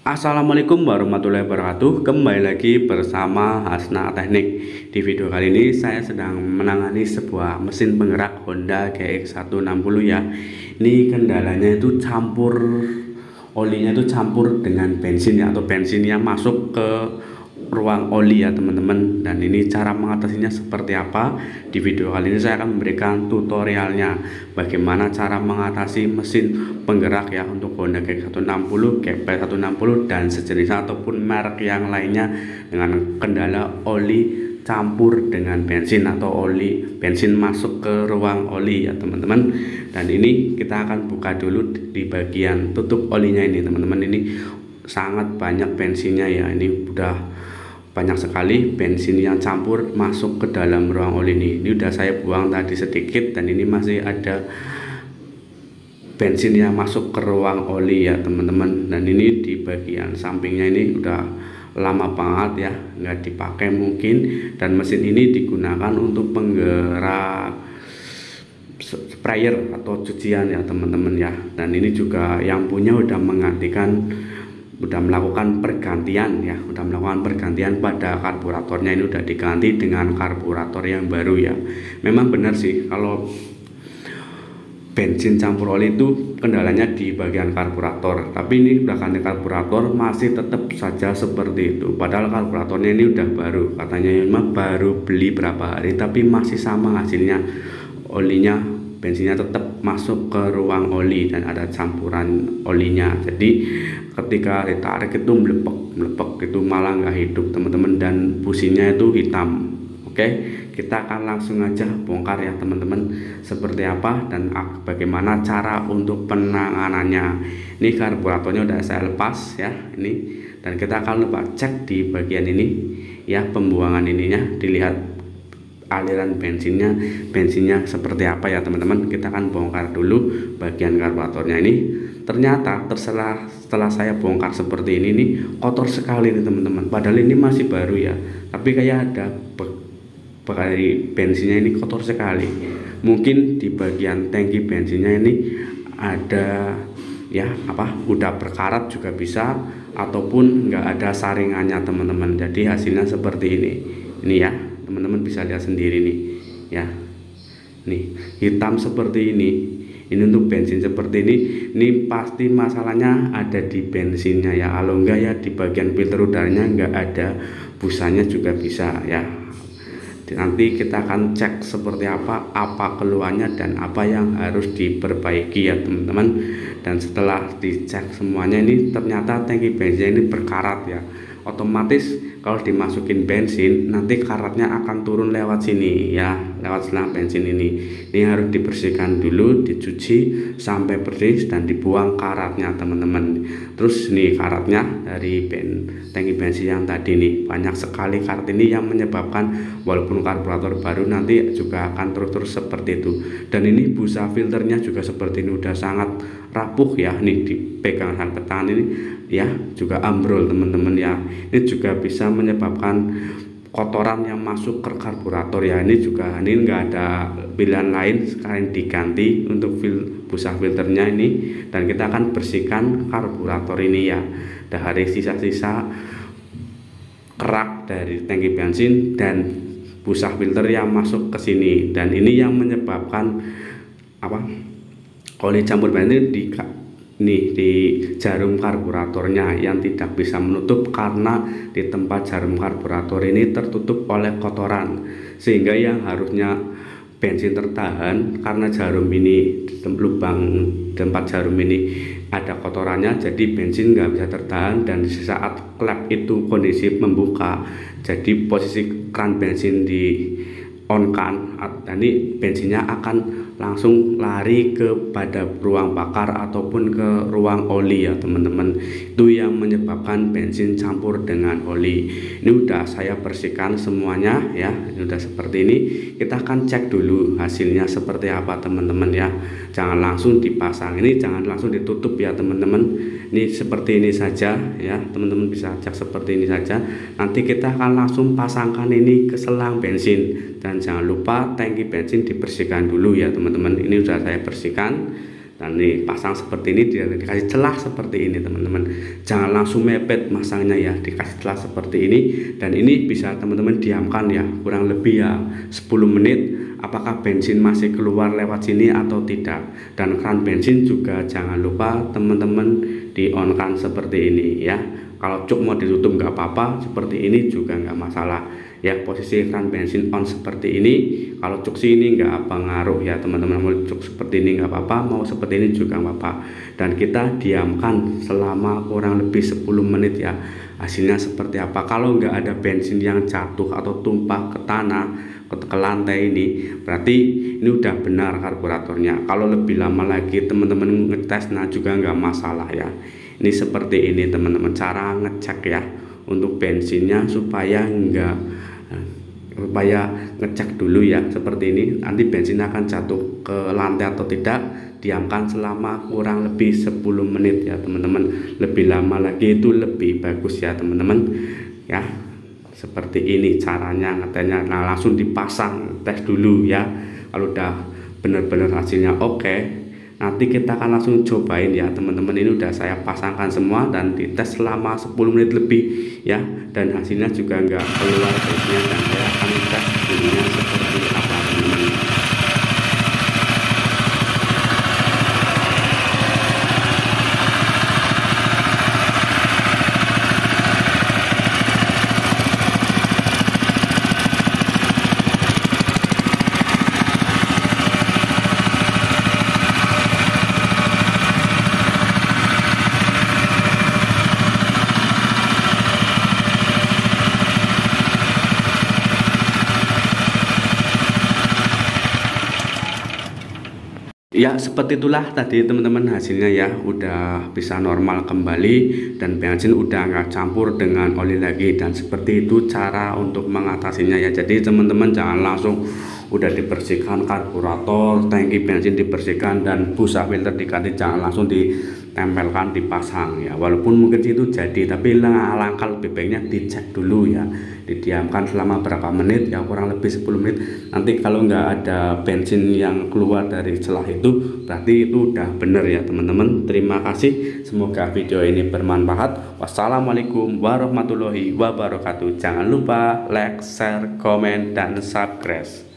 Assalamualaikum warahmatullahi wabarakatuh. Kembali lagi bersama Hasna Teknik. Di video kali ini saya sedang menangani sebuah mesin penggerak Honda GX160 ya. Ini kendalanya itu olinya itu campur dengan bensin ya, atau bensinnya masuk ke ruang oli ya teman-teman. Dan ini cara mengatasinya seperti apa. Di video kali ini saya akan memberikan tutorialnya bagaimana cara mengatasi mesin penggerak ya untuk Honda GX160, GP160 dan sejenisnya ataupun merek yang lainnya dengan kendala oli campur dengan bensin atau oli bensin masuk ke ruang oli ya teman-teman. Dan ini kita akan buka dulu di bagian tutup olinya ini teman-teman. Ini sangat banyak bensinnya ya, ini udah banyak sekali bensin yang campur masuk ke dalam ruang oli ini. Ini udah saya buang tadi sedikit dan ini masih ada bensin yang masuk ke ruang oli ya teman-teman. Dan ini di bagian sampingnya ini udah lama banget ya nggak dipakai mungkin, dan mesin ini digunakan untuk penggerak sprayer atau cucian ya teman-teman ya. Dan ini juga yang punya udah melakukan pergantian pada karburatornya. Ini udah diganti dengan karburator yang baru ya. Memang benar sih kalau bensin campur oli itu kendalanya di bagian karburator, tapi ini udah ganti karburator masih tetap saja seperti itu. Padahal karburatornya ini udah baru, katanya memang baru beli berapa hari tapi masih sama hasilnya. Olinya, bensinnya tetap masuk ke ruang oli dan ada campuran olinya. Jadi ketika ditarik itu melepek itu malah nggak hidup teman-teman, dan businya itu hitam. Oke, kita akan langsung aja bongkar ya teman-teman seperti apa dan bagaimana cara untuk penanganannya. Ini karburatornya udah saya lepas ya ini, dan kita akan lepas cek di bagian ini ya, pembuangan ininya, dilihat aliran bensinnya seperti apa ya teman-teman. Kita akan bongkar dulu bagian karburatornya ini. Ternyata setelah saya bongkar seperti ini nih, kotor sekali nih teman-teman. Padahal ini masih baru ya, tapi kayak ada bensinnya ini kotor sekali. Mungkin di bagian tangki bensinnya ini ada ya udah berkarat juga bisa, ataupun nggak ada saringannya teman-teman. Jadi hasilnya seperti ini ya teman-teman, bisa lihat sendiri nih ya, nih hitam seperti ini untuk bensin seperti ini pasti masalahnya ada di bensinnya ya. Kalau enggak ya di bagian filter udaranya enggak ada, busanya juga bisa ya. Nanti kita akan cek seperti apa keluhannya dan apa yang harus diperbaiki ya teman-teman. Dan setelah dicek semuanya ini ternyata tangki bensin ini berkarat ya. Otomatis kalau dimasukin bensin nanti karatnya akan turun lewat sini ya, lewat selang bensin ini. Ini harus dibersihkan dulu, dicuci sampai bersih dan dibuang karatnya teman-teman. Terus nih karatnya dari tangki bensin yang tadi nih, banyak sekali karat ini yang menyebabkan walaupun karburator baru nanti juga akan terus seperti itu. Dan ini busa filternya juga seperti ini, udah sangat rapuh ya, nih dipegang sampai tangan ini ya, juga ambrol teman-teman ya. Ini juga bisa menyebabkan kotoran yang masuk ke karburator ya. Ini nggak ada pilihan lain, sekalian diganti untuk busa filternya ini, dan kita akan bersihkan karburator ini ya dari sisa-sisa kerak dari tangki bensin dan busa filter yang masuk ke sini. Dan ini yang menyebabkan oli campur bensin di jarum karburatornya yang tidak bisa menutup, karena di tempat jarum karburator ini tertutup oleh kotoran, sehingga yang harusnya bensin tertahan karena jarum ini, lubang tempat jarum ini ada kotorannya, jadi bensin nggak bisa tertahan. Dan di saat klep itu kondisi membuka, jadi posisi keran bensin di on kan, dan ini bensinnya akan langsung lari kepada ruang bakar ataupun ke ruang oli ya teman-teman. Itu yang menyebabkan bensin campur dengan oli. Ini udah saya bersihkan semuanya ya, ini udah seperti ini. Kita akan cek dulu hasilnya seperti apa teman-teman ya. Jangan langsung dipasang, ini jangan langsung ditutup ya teman-teman. Ini seperti ini saja ya teman-teman, bisa cek seperti ini saja. Nanti kita akan langsung pasangkan ini ke selang bensin, dan jangan lupa tangki bensin dibersihkan dulu ya teman-teman. Ini sudah saya bersihkan Dan nih pasang seperti ini, dia dikasih celah seperti ini teman-teman, jangan langsung mepet masangnya ya, dikasih celah seperti ini. Dan ini bisa teman-teman diamkan ya kurang lebih ya 10 menit, apakah bensin masih keluar lewat sini atau tidak. Dan keran bensin juga jangan lupa teman-teman di on kan seperti ini ya. Kalau cuk mau ditutup nggak apa-apa, seperti ini juga nggak masalah ya. Posisi keran bensin on seperti ini, kalau cuk sini nggak apa ngaruh ya teman-teman. Mau cuk seperti ini nggak apa-apa, mau seperti ini juga nggak apa. Dan kita diamkan selama kurang lebih 10 menit ya. Hasilnya seperti apa? Kalau nggak ada bensin yang jatuh atau tumpah ke tanah, ke lantai ini, berarti ini udah benar karburatornya. Kalau lebih lama lagi teman-teman ngetes, nah juga nggak masalah ya. Ini seperti ini teman-teman cara ngecek ya untuk bensinnya, supaya ngecek dulu ya seperti ini. Nanti bensin akan jatuh ke lantai atau tidak, diamkan selama kurang lebih 10 menit ya teman-teman. Lebih lama lagi itu lebih bagus ya teman-teman ya. Seperti ini caranya ngetesnya. Nah langsung dipasang, tes dulu ya. Kalau udah benar-benar hasilnya oke, nanti kita akan langsung cobain ya teman-teman. Ini udah saya pasangkan semua dan dites selama 10 menit lebih ya, dan hasilnya juga nggak keluar bensinnya. Dan saya akan tes bunyinya seperti apa teman-teman. Ya seperti itulah tadi teman-teman hasilnya ya, udah bisa normal kembali dan bensin udah nggak campur dengan oli lagi. Dan seperti itu cara untuk mengatasinya ya. Jadi teman-teman jangan langsung udah dibersihkan karburator, tangki bensin dibersihkan dan busa filter diganti, jangan langsung ditempelkan dipasang ya. Walaupun mungkin itu jadi, tapi alangkah lebih baiknya dicek dulu ya, didiamkan selama berapa menit ya, kurang lebih 10 menit. Nanti kalau nggak ada bensin yang keluar dari celah itu, berarti itu udah bener ya teman-teman. Terima kasih, semoga video ini bermanfaat. Wassalamualaikum warahmatullahi wabarakatuh. Jangan lupa like, share, komen, dan subscribe.